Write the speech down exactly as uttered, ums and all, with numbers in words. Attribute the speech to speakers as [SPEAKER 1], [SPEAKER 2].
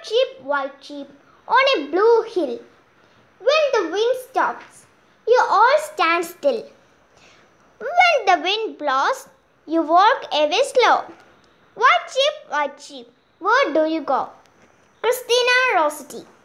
[SPEAKER 1] sheep, white sheep on a blue hill. When the wind stops, you all stand still. When the wind blows, you walk away slow. White sheep, white sheep, where do you go? Christina Rossetti.